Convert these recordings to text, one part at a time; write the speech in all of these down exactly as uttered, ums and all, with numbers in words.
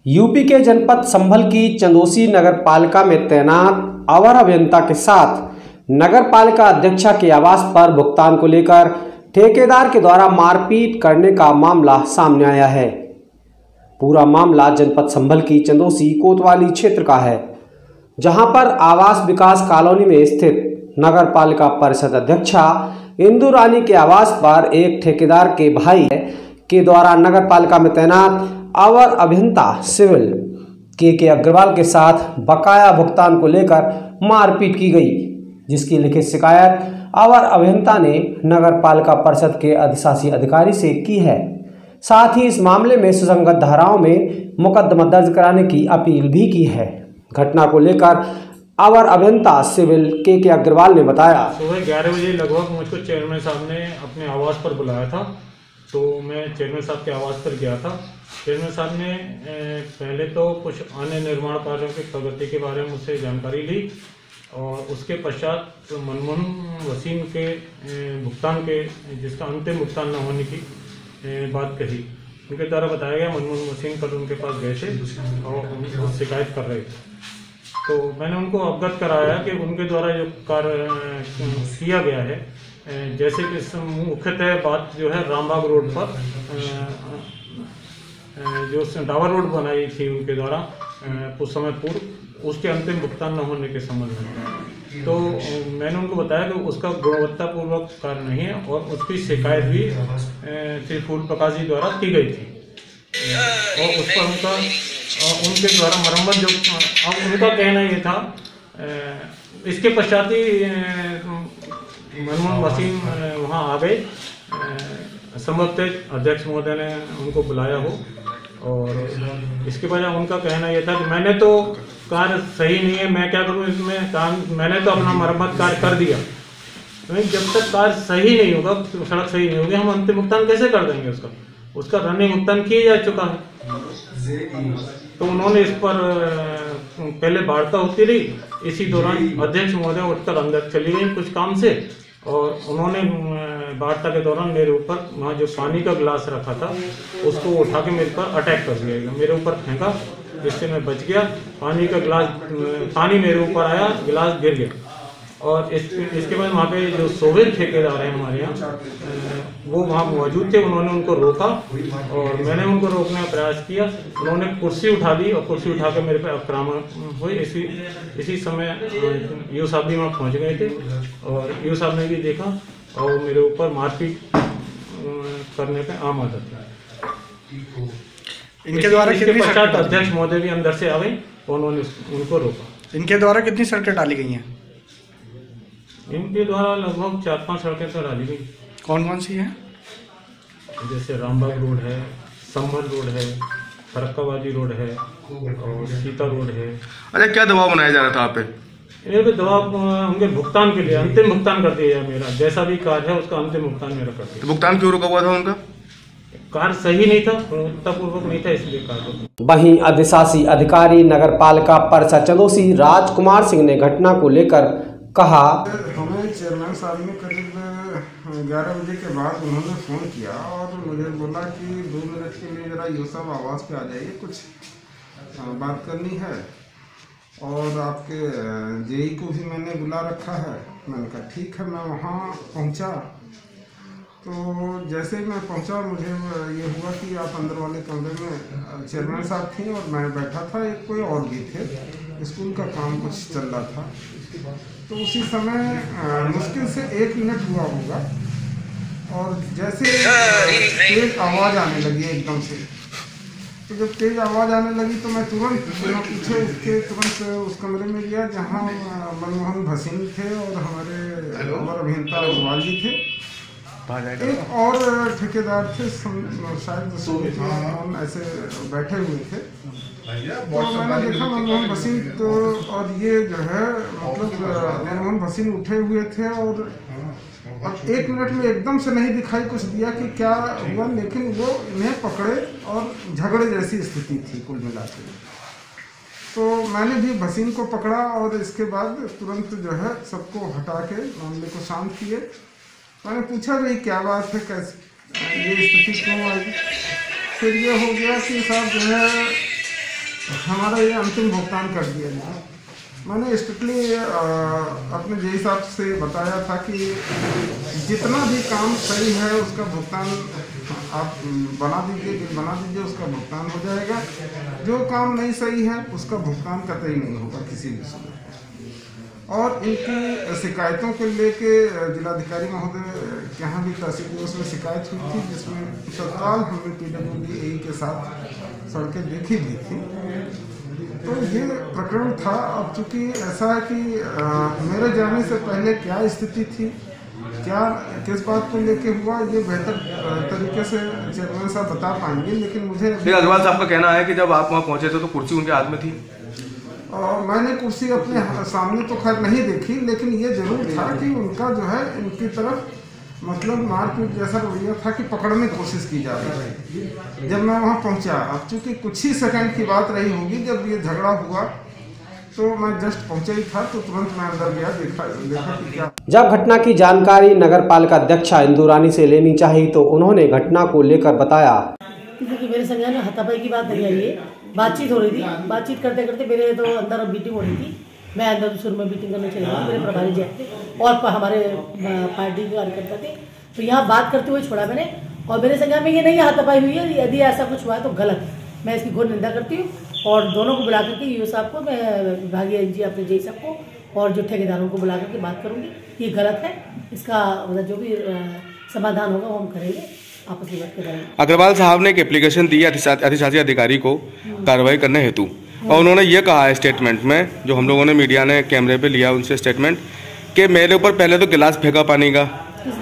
UP के जनपद संभल की चंदोसी नगर पालिका में तैनात अवर अभियंता के साथ नगर पालिका अध्यक्षा के आवास पर भुगतान को लेकर ठेकेदार के द्वारा मारपीट करने का मामला सामने आया है। पूरा मामला जनपद संभल की चंदोसी कोतवाली क्षेत्र का है, जहां पर आवास विकास कॉलोनी में स्थित नगर पालिका परिषद अध्यक्षा इंदु रानी के आवास पर एक ठेकेदार के भाई के द्वारा नगर पालिका में तैनात अवर अभियंता सिविल के के अग्रवाल के साथ बकाया भुगतान को लेकर मारपीट की गई, जिसकी लिखित शिकायत अवर अभियंता ने नगर पालिका परिषद के अधिशासी अधिकारी से की है। साथ ही इस मामले में सुसंगत धाराओं में मुकदमा दर्ज कराने की अपील भी की है। घटना को लेकर अवर अभियंता सिविल के के अग्रवाल ने बताया, सुबह ग्यारह बजे लगभग मुझको चेयरमैन साहब ने अपने आवास पर बुलाया था, तो मैं चेयरमैन साहब के आवास पर गया था। चेयरमैन साहब ने पहले तो कुछ अन्य निर्माण कार्यों की प्रगति के बारे में मुझसे जानकारी ली और उसके पश्चात मनमोहन वसीम के भुगतान के जिसका अंतिम भुगतान न होने की बात कही। उनके द्वारा बताया गया मनमोहन वसीम कल उनके पास गए थे और उनको शिकायत कर रहे थे, तो मैंने उनको अवगत कराया कि उनके द्वारा जो कार्य किया गया है, जैसे कि मुख्यतः बात जो है रामबाग रोड पर जो डावर रोड बनाई थी उनके द्वारा कुछ समय पूर्व, उसके अंतिम भुगतान न होने के संबंध में, तो मैंने उनको बताया कि उसका गुणवत्तापूर्वक कार्य नहीं है और उसकी शिकायत भी श्री फूल प्रकाश जी द्वारा की गई थी और उस पर उनका उनके द्वारा मरम्मत जो अब उनका कहना ये था। इसके पश्चात ही मनमोहन वसीम वहाँ आ गए, संभवतः अध्यक्ष महोदय ने उनको बुलाया हो और इसके वजह उनका कहना यह था कि मैंने तो कार्य सही नहीं है, मैं क्या करूं इसमें, काम मैंने तो अपना मरम्मत कार्य कर दिया, लेकिन जब तक कार्य सही नहीं होगा, सड़क सही नहीं होगी, हम अंतिम भुगतान कैसे कर देंगे उसका उसका रनिंग भुगतान किया जा चुका है। तो उन्होंने इस पर पहले वार्ता होती रही, इसी दौरान अध्यक्ष महोदय उठकर अंदर चली गई कुछ काम से और उन्होंने वार्ता के दौरान मेरे ऊपर वहाँ जो पानी का गिलास रखा था उसको उठा के मेरे पर अटैक कर दिया, मेरे ऊपर फेंका, जिससे मैं बच गया। पानी का गिलास पानी मेरे ऊपर आया, गिलास गिर गया और इस, इसके बाद वहाँ पे जो शोभित ठेकेदार हैं हमारे यहाँ, वो वहाँ मौजूद थे। उन्होंने उनको रोका और मैंने उनको रोकने का प्रयास किया। उन्होंने कुर्सी उठा ली और कुर्सी उठा कर मेरे पे आक्रमण हुए। इसी इसी समय यू साहब भी वहाँ पहुँच गए थे और यू साहब ने भी देखा और मेरे ऊपर मारपीट करने पे आमदद है। इनके द्वारा कितनी पश्चात अध्यक्ष महोदय भी अंदर से आ गए और उन्होंने उनको रोका। इनके द्वारा कितनी सड़कें डाली गई हैं? इनके द्वारा लगभग चार पांच सड़कें तो डाली गई। कौन कौन सी हैं? जैसे रामबाग रोड है, संभल रोड है, फरक्काबाजी रोड है और सीता रोड है। अच्छा, क्या दबाव बनाया जा रहा था आप पे? मेरे पे दबाव उनके भुगतान के लिए अंतिम भुगतान कर दिया मेरा, जैसा भी कार्य है उसका अंतिम भुगतान मेरा कर दिया। तो भुगतान क्यों रुका हुआ था उनका? कार्य सही नहीं था, गुणवत्तापूर्वक नहीं था, इसलिए कार्य। वहीं अधिशासी अधिकारी नगर पालिका परिषद चंदोसी राजकुमार सिंह ने घटना को लेकर कहा, हमें चेयरमैन साहब ने करीब ग्यारह बजे के बाद उन्होंने फ़ोन किया और मुझे बोला कि दो मिनट के लिए ज़रा यू साहब आवाज़ पे आ जाइए, कुछ बात करनी है और आपके जेई को भी मैंने बुला रखा है। मैंने कहा ठीक है। मैं वहाँ पहुँचा तो जैसे ही मैं पहुँचा मुझे ये हुआ कि आप अंदर वाले कमरे में चेयरमैन साहब थी और मैं बैठा था, एक कोई और भी थे, स्कूल का काम कुछ चल रहा था। तो उसी समय मुश्किल से एक मिनट हुआ होगा और जैसे तेज आवाज़ आने लगी एकदम से, तो जब तेज आवाज़ आने लगी तो मैं तुरंत बिना पीछे उसके तुरंत उस कमरे में गया जहाँ मनमोहन वसीम थे और हमारे अवर अभियंता अग्रवाल जी थे, एक और ठेकेदार थे, शायद ऐसे बैठे हुए थे। तो मैंने देखा मनमोहन वसीम तो और ये जो है मतलब मनमोहन वसीम उठे हुए थे और अब एक मिनट में एकदम से नहीं दिखाई कुछ दिया कि क्या हुआ, लेकिन वो इन्हें पकड़े और झगड़े जैसी स्थिति थी कुल मिलाकर। तो मैंने भी वसीम को पकड़ा और इसके बाद तुरंत जो है सबको हटा के मामले को शांत किए। मैंने पूछा भाई क्या बात है, कैसे ये स्थिति क्यों आई? फिर ये हो गया कि साहब जो है हमारा ये अंतिम भुगतान कर दिया जाए। मैंने स्ट्रिक्टली अपने जे साहब से बताया था कि जितना भी काम सही है उसका भुगतान आप बना दीजिए, बिल बना दीजिए, उसका भुगतान हो जाएगा। जो काम नहीं सही है उसका भुगतान कतई नहीं होगा किसी भी सूरत। और इनकी शिकायतों को लेके जिलाधिकारी महोदय के यहाँ भी तहसील उसमें शिकायत हुई थी, जिसमें तत्काल हमने पी डब्ल्यू डी ए के साथ सड़कें देखी भी थी। तो ये प्रकरण था। अब चूँकि ऐसा है कि आ, मेरे जाने से पहले क्या स्थिति थी, क्या किस बात को लेके हुआ, ये बेहतर तरीके से चेयरमैन साहब बता पाएंगे। लेकिन मुझे अग्रवाल साहब का कहना है कि जब आप वहाँ पहुँचे थे तो कुर्सी उनके हाथ में थी। और मैंने कुर्सी अपने सामने तो खैर नहीं देखी, लेकिन ये जरूर था कि उनका जो है इनकी तरफ मतलब मारपीट जैसा रवैया था कि पकड़ने की कोशिश की जा रही थी जब मैं वहाँ पहुँचा। अब चूँकि कुछ ही सेकंड की बात रही होगी जब ये झगड़ा हुआ, तो मैं जस्ट पहुँचा ही था, तो तुरंत मैं अंदर गया, देखा देखा कि क्या। जब घटना की जानकारी नगर पालिका अध्यक्षा इंदु रानी से लेनी चाहिए तो उन्होंने घटना को लेकर बताया। मेरे संज्ञान में हाथापाई की बात नहीं आई है, बातचीत हो रही थी। बातचीत करते करते मेरे तो अंदर मीटिंग हो रही थी, मैं अंदर शुरू में मीटिंग करने चले गया। मेरे प्रभारी जी थे और हमारे पार्टी के कार्यकर्ता थे, तो यहाँ बात करते हुए छोड़ा मैंने। और मेरे संज्ञान में ये नहीं हाथापाई हुई है, यदि ऐसा कुछ हुआ है तो गलत है, मैं इसकी घोर निंदा करती हूँ। और दोनों को बुला करके यूओ साहब को, मैं विभागीय जी अपने जे साहब को और जो ठेकेदारों को बुला करके बात करूँगी। ये गलत है, इसका मतलब जो भी समाधान होगा वो हम करेंगे, आपस में बात करेंगे। अग्रवाल साहब ने एक एप्लीकेशन दी अधिशासी अधिकारी को कार्रवाई करने हेतु, और उन्होंने ये कहा है स्टेटमेंट में, जो हम लोगों ने मीडिया ने कैमरे पे लिया उनसे स्टेटमेंट, कि मेरे ऊपर पहले तो गिलास फेंका पानी का,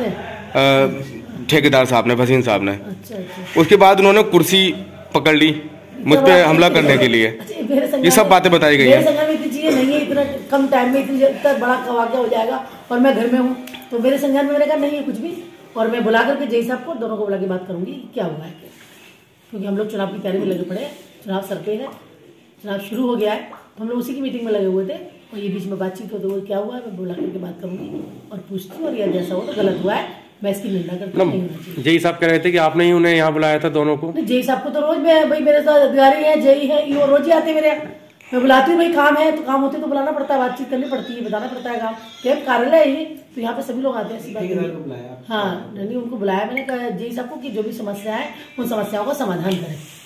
ठेकेदार साहब ने, फसीन साहब ने। अच्छा, अच्छा। उसके बाद उन्होंने कुर्सी पकड़ ली मुझ पे हमला करने के लिए। अच्छा, ये सब बातें बताई गई हैं। इतनी चीजें नहीं है, इतना कम टाइम में इतना बड़ा वाक़या हो जाएगा और मैं घर में हूँ, तो मेरे संज्ञान में मैंने कहा नहीं है कुछ भी। और मैं बुला करके जे साहब को, दोनों को बुला के बात करूंगी क्या हुआ है, क्योंकि हम लोग चुनाव की तैयारी में लगे पड़े हैं। चुनाव सर पे है, चुनाव शुरू हो गया है, तो हम लोग उसी की मीटिंग में लगे हुए थे और ये बीच में बातचीत होते हुए क्या हुआ है मैं बुला करके बात करूंगी और पूछती हूँ। और यह जैसा हो तो गलत हुआ है, मैं इसकी निंदा करती हूँ। जय साहब कह रहे थे कि आपने ही उन्हें यहाँ बुलाया था दोनों को। जय साहब को तो रोज मैं, भाई मेरे साथ अधिकारी है, जय है, ये रोज ही आते मेरे, मैं बुलाती हूँ। भाई काम है तो काम होते तो बुलाना पड़ता है, बातचीत करनी पड़ती है, बताना पड़ता है काम। कैब कार्यालय है ये, तो यहाँ पे सभी लोग आते हैं। हाँ नहीं, उनको बुलाया मैंने, कहा जय साहब को कि जो भी समस्या है उन समस्याओं का समाधान करें।